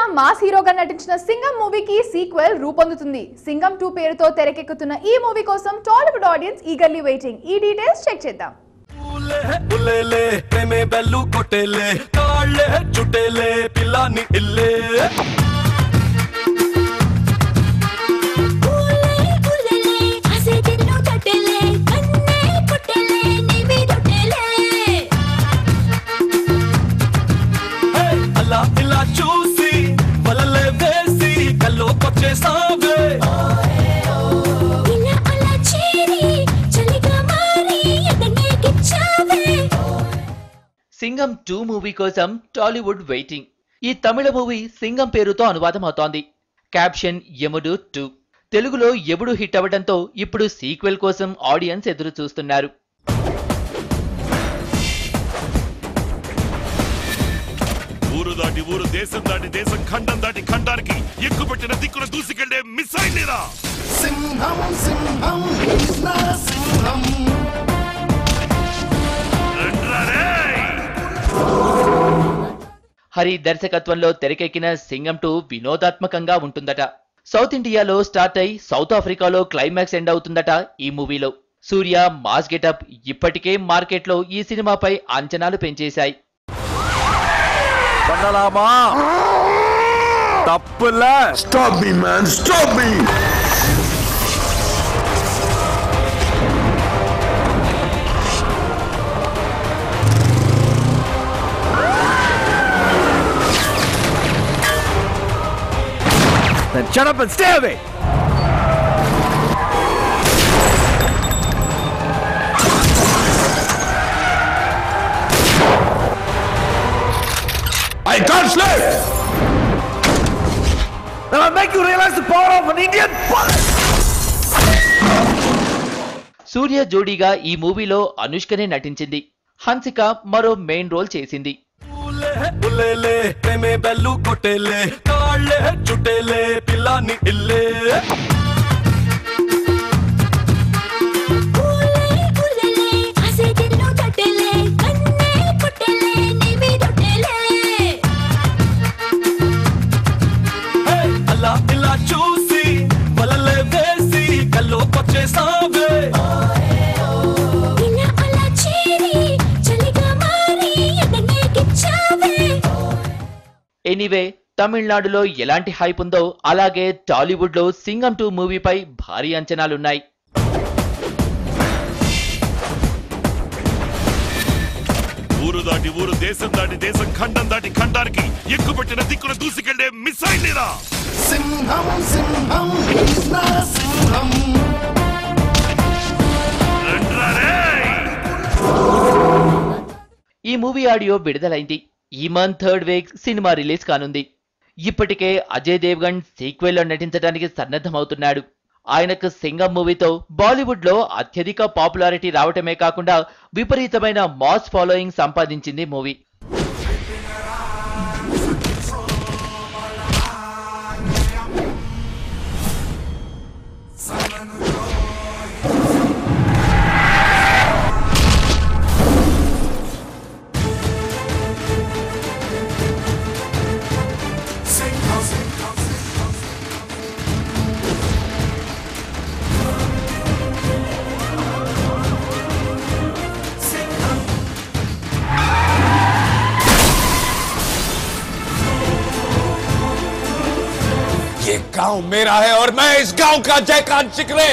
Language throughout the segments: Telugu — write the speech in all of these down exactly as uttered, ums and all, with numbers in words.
మాస్ హీరోగా నటించిన సింగం మూవీకి సీక్వెల్ రూపొందుతుంది. సింగం టూ పేరుతో తెరకెక్కుతున్న ఈ మూవీ కోసం టాలీవుడ్ ఆడియన్స్ ఈగర్లీ వెయిటింగ్. ఈ డీటెయిల్స్ చెక్ చేద్దాం. సింగం టూ మూవీ కోసం టాలీవుడ్ వెయిటింగ్. ఈ తమిళ మూవీ సింగం పేరుతో అనువాదం అవుతోంది. క్యాప్షన్ యముడు టూ. తెలుగులో ఎముడు హిట్ అవ్వడంతో ఇప్పుడు సీక్వెల్ కోసం ఆడియన్స్ ఎదురు చూస్తున్నారు. ఊరు దాటి ఊరు, దేశం దాటి దేశం, ఖండం దాటి ఖండానికి ఎక్కుపెట్టిన దిక్కున దూసుకెళ్లే మిసైల్ రా సింహం. సింహం సింహం హరి దర్శకత్వంలో తెరకెక్కిన సింగం టూ వినోదాత్మకంగా ఉంటుందట. సౌత్ ఇండియాలో స్టార్ట్ అయి సౌత్ ఆఫ్రికాలో క్లైమాక్స్ ఎండ్ అవుతుందట ఈ మూవీలో. సూర్య మాస్ గెటప్ ఇప్పటికే మార్కెట్లో ఈ సినిమాపై అంచనాలు పెంచేశాయి. Then shut up and stay away! I can't sleep! Then I'll make you realize the power of an Indian bullet! సూర్య జోడీగా ఈ మూవీలో అనుష్కనే నటించింది. హన్సిక మరో మెయిన్ రోల్ చేసింది. ఎనీవే, తమిళనాడులో ఎలాంటి హైప్ ఉందో అలాగే టాలీవుడ్ లో సింగం టూ మూవీపై భారీ అంచనాలున్నాయి. ఊరు దాటి ఊరు, దేశం దాటి దేశం, ఖండం దాటి ఖండానికి ఎక్కుపెట్టిన దిక్కున దూసుకెళ్లే మిసైల్ రా సింహం. సింహం సింహం ఈ మూవీ ఆడియో విడుదలైంది. ఈ మంత్ థర్డ్ వీక్ సినిమా రిలీజ్ కానుంది. ఇప్పటికే అజయ్ దేవ్గన్ సీక్వెల్ లో నటించడానికి సన్నద్ధమవుతున్నాడు. ఆయనకు సింగం మూవీతో బాలీవుడ్ లో అత్యధిక పాపులారిటీ రావటమే కాకుండా విపరీతమైన మాస్ ఫాలోయింగ్ సంపాదించింది మూవీ. ये गांव मेरा है और मैं इस गांव का जयकार चिकरे।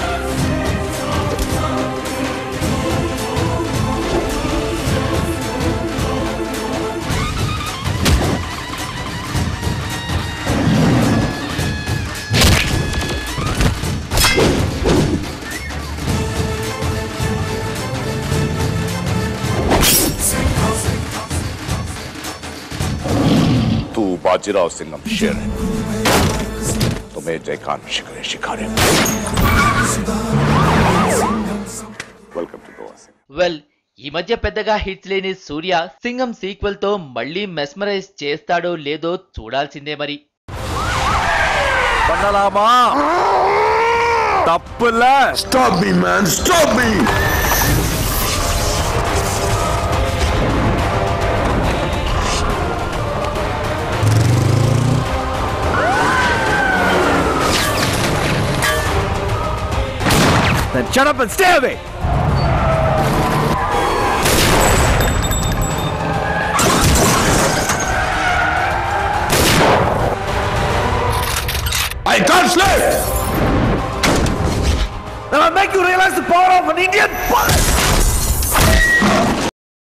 तू बाजीराव सिंघम शेर है, तुम्हें जयकान शिखरे शिखारे। Welcome to Goa Singh. Well, ఈ మధ్య పెద్దగా హిట్స్ లేని సూర్య సింగం సీక్వెల్ తో మళ్ళీ మెస్మరైజ్ చేస్తాడో లేదో చూడాల్సిందే మరి. பண்ணலாமா? தப்புல. Stop me man, stop me. Then shut up and stay away. I can't sleep! Then I'll make you realize the power of an Indian bullet.